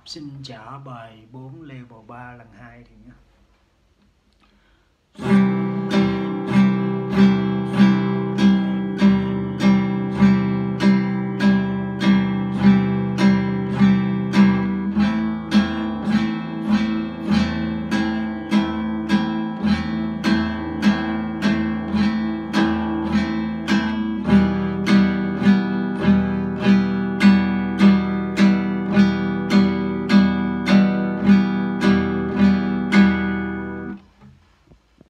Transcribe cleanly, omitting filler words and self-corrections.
Xin trả bài 4 level 3 lần 2 thì nhé.